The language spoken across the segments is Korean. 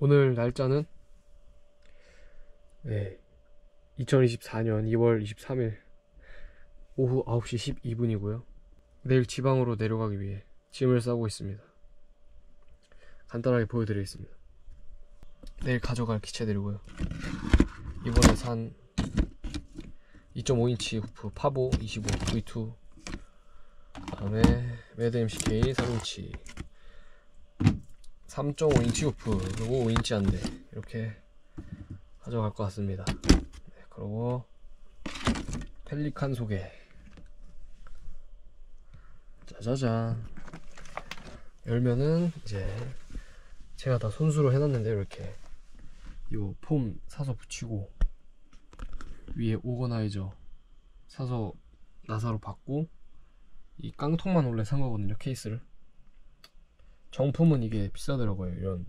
오늘 날짜는 2024년 2월 23일 오후 9시 12분이고요 내일 지방으로 내려가기 위해 짐을 싸고 있습니다. 간단하게 보여드리겠습니다. 내일 가져갈 기체들이고요. 이번에 산 2.5인치 후프 파보 25 V2, 그 다음에 매드 MCK 3인치, 3.5인치 후프, 그리고 5인치 안대 이렇게 가져갈 것 같습니다. 그리고 펠리칸 소개. 짜자잔. 열면은 이제 제가 다 손수로 해놨는데 이렇게 요 폼 사서 붙이고 위에 오거나이저 사서 나사로 받고 이 깡통만 원래 산 거거든요. 케이스를. 정품은 이게 비싸더라고요. 이런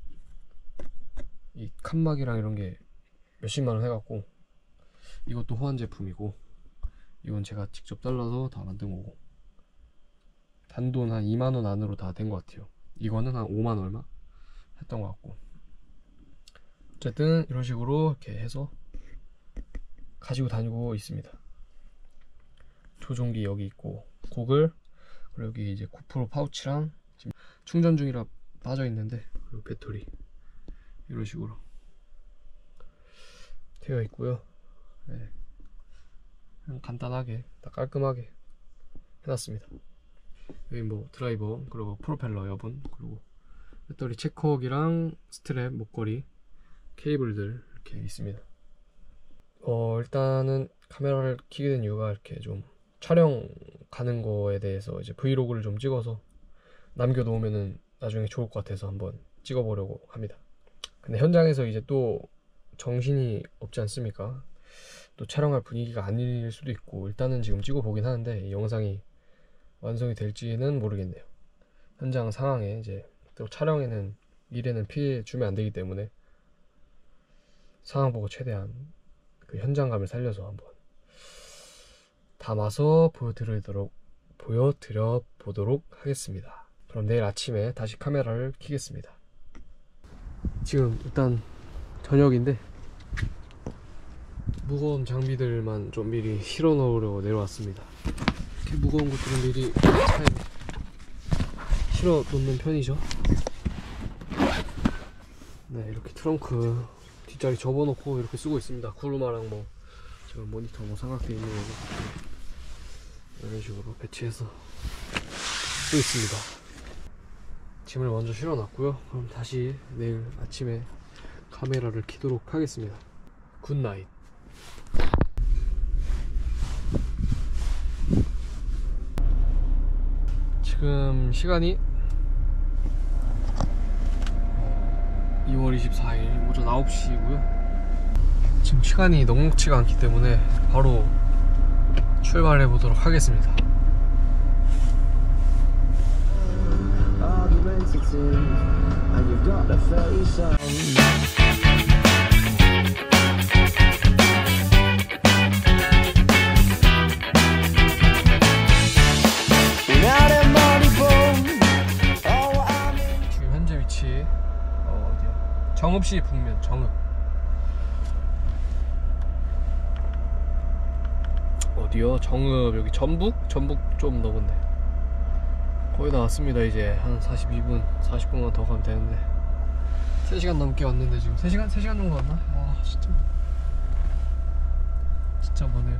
이 칸막이랑 이런 게 몇십만원 해갖고 이것도 호환 제품이고 이건 제가 직접 잘라서 다 만든 거고 단돈 한 2만원 안으로 다 된 것 같아요. 이거는 한 5만 얼마 했던 것 같고 어쨌든 이런 식으로 이렇게 해서 가지고 다니고 있습니다. 조종기 여기 있고 고글, 그리고 여기 이제 고프로 파우치랑 지금 충전 중이라 빠져 있는데 그리고 배터리 이런 식으로 되어 있고요. 그냥 간단하게 다 깔끔하게 해놨습니다. 여기 뭐 드라이버, 그리고 프로펠러 여분, 그리고 배터리 체크웍이랑 스트랩, 목걸이, 케이블들 이렇게 있습니다. 일단은 카메라를 켜게 된 이유가 이렇게 좀 촬영 가는 거에 대해서 이제 브이로그를 좀 찍어서 남겨놓으면은 나중에 좋을 것 같아서 한번 찍어보려고 합니다. 근데 현장에서 이제 또 정신이 없지 않습니까? 또 촬영할 분위기가 아닐 수도 있고 일단은 지금 찍어보긴 하는데 이 영상이 완성이 될지는 모르겠네요. 현장 상황에 이제 또 촬영에는 일에는 피해 주면 안 되기 때문에 상황 보고 최대한 그 현장감을 살려서 한번 담아서 보여드려 보도록 하겠습니다. 그럼 내일 아침에 다시 카메라를 켜겠습니다. 지금 일단 저녁인데 무거운 장비들만 좀 미리 실어 놓으려고 내려왔습니다. 이렇게 무거운 것들은 미리 차에 실어 놓는 편이죠. 네, 이렇게 트렁크 뒷자리 접어놓고 이렇게 쓰고 있습니다. 구루마랑 뭐 지금 모니터 뭐 삼각대 있는 거고 이런 식으로 배치해서 쓰고 있습니다. 짐을 먼저 실어놨고요. 그럼 다시 내일 아침에 카메라를 켜도록 하겠습니다. 굿나잇. 지금 시간이 2월 24일 오전 9시고요 지금 시간이 넉넉치가 않기 때문에 바로 출발해 보도록 하겠습니다. 지금 현재 위치 어디야? 정읍시 북면 정읍. 어디요? 정읍 여기 전북? 전북 좀 넘은데 거의 다 왔습니다. 이제 한 42분 40분만 더 가면 되는데 3시간 넘게 왔는데 지금 3시간 정도 왔나? 와 진짜 머네요.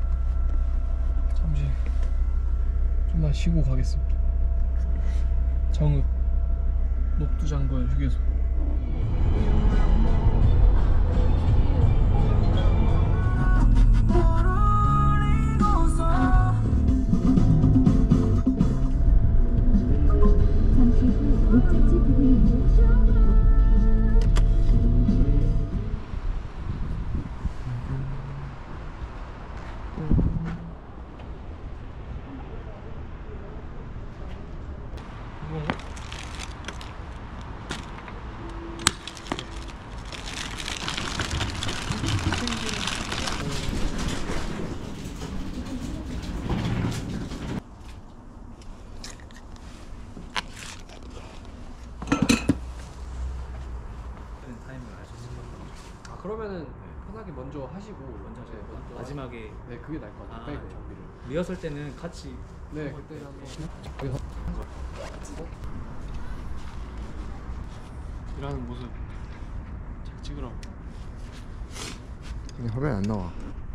잠시 좀만 쉬고 가겠습니다. 정읍 녹두장군 휴게소. 그러면은 편하게 먼저 하시고 먼저 하시고 먼저 마지막에 네 그게 나을 것 같아요. 빼고 네. 장비를. 리허설 때는 같이 네 그때는 한번 일하는 모습 잘 찍으라고. 근데 화면이 안 나와.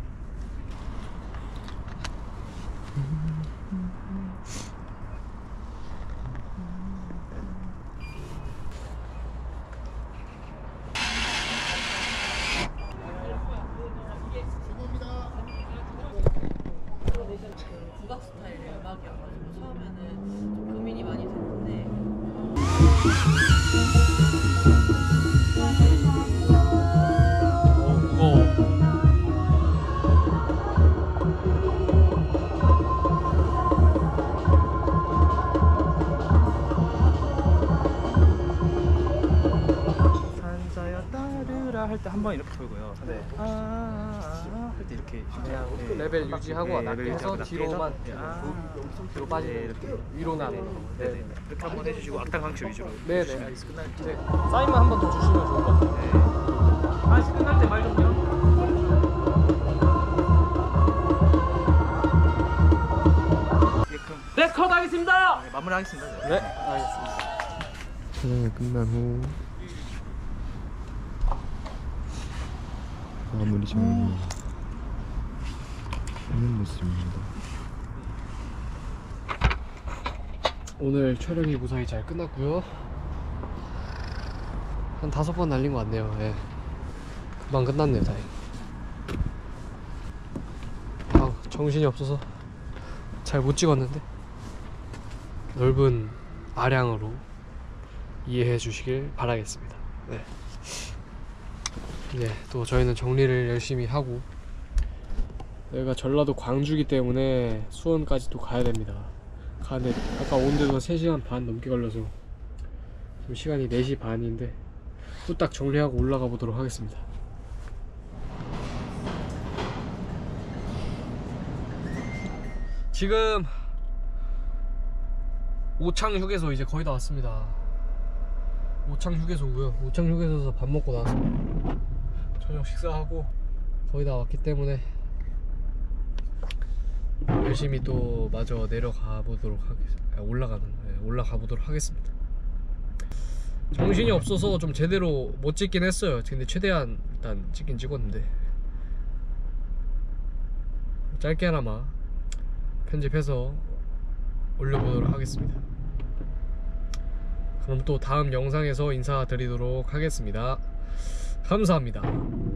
국악 스타일의 음악이어가지고 처음에는 좀 고민이 많이 됐는데 무거워. 산자야 따르라 할 때 한 번 이렇게 돌고요. 네. 할 때 이렇게 그냥 네. 레벨 유지하고 네, 낮게 레벨 해서 낮게 뒤로만 해서, 뒤로 빠지고 네, 이렇게 위로나 네, 네. 이렇게 한번 해주시고 악당 강추 위주로 네네 해주시면 알겠습니다. 끝날 네. 사인만 한 번 더 주시면 좋을 것 같아요. 네. 아시 끝날 때 말 좀요. 네, 컷 하겠습니다. 네, 마무리하겠습니다. 네, 알겠습니다. 촬영이 끝난 후 마무리 정리하는 모습입니다. 오늘 촬영이 무사히 잘 끝났고요. 한 5번 날린 것 같네요. 예. 금방 끝났네요, 다행히. 아, 정신이 없어서 잘 못 찍었는데 넓은 아량으로 이해해 주시길 바라겠습니다. 네. 이제 또 저희는 정리를 열심히 하고 여기가 전라도 광주기 때문에 수원까지 또 가야 됩니다. 가는데 아까 온 데도 3시간 반 넘게 걸려서 지금 시간이 4시 반인데 후딱 정리하고 올라가 보도록 하겠습니다. 지금 오창 휴게소 이제 거의 다 왔습니다. 오창 휴게소고요. 오창 휴게소에서 밥 먹고 나왔습니다. 저녁 식사하고 거의 다 왔기 때문에 열심히 또 마저 내려가 보도록 하겠습니다. 올라가 보도록 하겠습니다. 정신이 없어서 좀 제대로 못 찍긴 했어요. 근데 최대한 일단 찍긴 찍었는데 짧게나마 편집해서 올려보도록 하겠습니다. 그럼 또 다음 영상에서 인사드리도록 하겠습니다. 감사합니다.